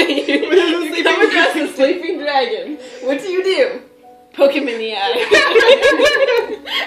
you come across a sleeping dragon. What do? Poke him in the eye.